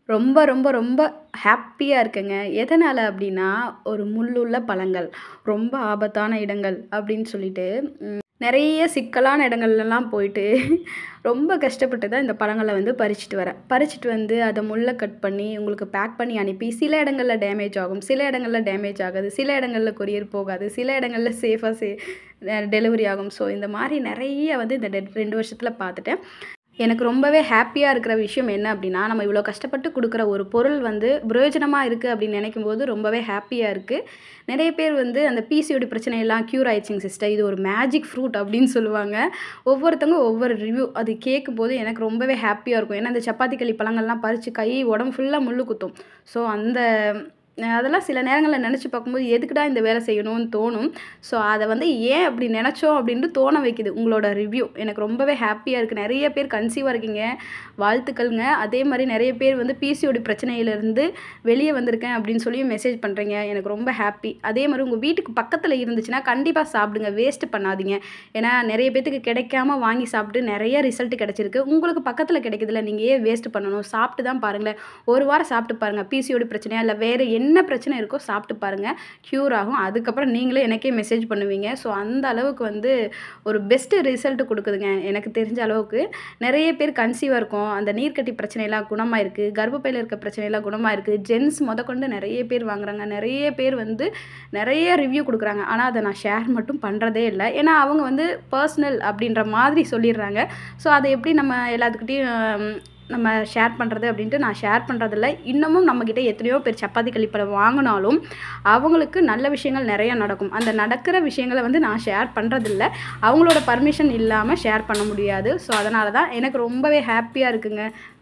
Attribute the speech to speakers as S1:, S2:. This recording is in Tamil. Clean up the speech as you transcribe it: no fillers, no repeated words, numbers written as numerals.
S1: ரொம்ப, ரொம்ப, ரொம்ப ஹேப்பியா இருக்கேங்க. எதனால அப்டின்னா, ஒரு முள்ளுள்ள பழங்கள், ரொம்ப ஆபத்தான இடங்கள் அப்டின்னு சொல்லிட்டு, நெறைய சிக்கலான இடங்கள்லலாம் போயிட்டு, ரொம்ப கஷ்டப்பட்டு தான் இந்த பழங்கள வந்து பறிச்சுட்டு வரேன். பறிச்சுட்டு வந்து அத முள்ள கட் பண்ணி, உங்களுக்கு பேக் பண்ணி அனுப்பி, சில இடங்கள்ல டேமேஜ் ஆகும், சில இடங்கள்ல டேமேஜ் ஆகாது, சில இடங்கள்ல கொரியர் போகாது, சில இடங்கள்ல சேஃபா டெலிவரி ஆகும். ஸோ இந்த மாரி நெறைய வந்து இந்த 2 வருஷத்துல பார்த்துட்டேன். எனக்கு ரொம்பவே ஹேப்பியா இருக்கிற விஷயம் என்ன அப்டின்னா, நம்ம இவ்ளோ கஷ்டப்பட்டு குடுக்குற ஒரு பொருள் வந்து பிரயோஜனமா இருக்கு அப்டின்னு நெனைக்கும்போது ரொம்பவே ஹேப்பியா இருக்கு. நெறைய பேர் வந்து அந்த பிசிஓடி பிரச்சனையெல்லாம் க்யூர் ஆயிடுச்சுங்க சிஸ்டர். இது ஒரு மேஜிக் ஃப்ரூட் அப்டின்னு சொல்லுவாங்க. ஒவ்வொருத்தவங்க ஒவ்வொரு ரிவ்யூ. அது கேட்கும்போது எனக்கு ரொம்பவே ஹேப்பியா இருக்கும். ஏன்னா, அந்த சப்பாத்தி களி பழங்கள்லாம் பறிச்சு உடம்பு ஃபுல்லா முள்ளு குத்தும். ஸோ அந்த அதெல்லாம் சில நேரங்கள்ல நெனச்சு பார்க்கும்போது, எதுக்குடா இந்த வேல செய்யணும்னு தோணும். ஸோ அத வந்து ஏன் அப்டி நெனச்சோம் அப்டின்ட்டு தோண வைக்குது உங்களோட ரிவ்யூ. எனக்கு ரொம்பவே ஹேப்பியா இருக்கு. நெறைய பேர் கன்சீவா இருக்கீங்க. வாழ்த்துக்கள்ங்க. அதே மாரி நெறைய பேர் வந்து பிசிஓடி பிரச்சனையிலருந்து வெளிய வந்திருக்கேன் அப்டின்னு சொல்லி மெசேஜ் பண்றீங்க. எனக்கு ரொம்ப ஹேப்பி. அதே மாரி உங்க வீட்டுக்கு பக்கத்துல இருந்துச்சுன்னா, கண்டிப்பா சாப்பிடுங்க. வேஸ்ட் பண்ணாதீங்க. ஏன்னா, நெறைய பேத்துக்கு கிடைக்காம வாங்கி சாப்ட்டு நெறைய ரிசல்ட் கிடைச்சிருக்கு. உங்களுக்கு பக்கத்துல கிடைக்குதுல்ல, நீங்க ஏன் வேஸ்ட் பண்ணணும்? சாப்ட்டு தான் பாருங்களேன். ஒரு வாரம் சாப்ட்டு பாருங்க. பிசிஓடி பிரச்சனையா இல்ல வேற என்ன பிரச்சனை இருக்கோ சாப்ட்டு பாருங்க. க்யூர் ஆகும். அதுக்கப்புறம் நீங்களே எனக்கே மெசேஜ் பண்ணுவீங்க. ஸோ அந்த அளவுக்கு வந்து ஒரு பெஸ்ட் ரிசல்ட் குடுக்குதுங்க. எனக்கு தெரிஞ்ச அளவுக்கு. நெறைய பேர் கன்சீவா இருக்கோம். அந்த நீர்க்கட்டி பிரச்சனைலாம் குணமாயிருக்கு. கர்ப்பப்பையில இருக்க பிரச்சனைலாம் குணமாயிருக்கு. ஜென்ஸ் மொதற்கொண்டு நெறைய பேர் வாங்குறாங்க. நெறைய பேர் வந்து நெறைய ரிவ்யூ குடுக்குறாங்க. ஆனா, அத நான் ஷேர் மட்டும் பண்றதே இல்ல. ஏன்னா, அவங்க வந்து பர்சனல் அப்டின்ற மாதிரி சொல்லிர்றாங்க. ஸோ அத எப்படி நம்ம எல்லாத்துக்கிட்டயும் நம்ம ஷேர் பண்றது அப்டின்ட்டு நான் ஷேர் பண்றதில்ல. இன்னமும் நம்மகிட்ட எத்தனையோ பேர் சப்பாத்தி களிப்பழம் வாங்குனாலும், அவங்களுக்கு நல்ல விஷயங்கள் நெறைய நடக்கும். அந்த நடக்கிற விஷயங்கள வந்து நான் ஷேர் பண்றதில்ல. அவங்களோட பர்மிஷன் இல்லாம ஷேர் பண்ண முடியாது. ஸோ அதனால தான் எனக்கு ரொம்பவே ஹேப்பியா இருக்குங்க.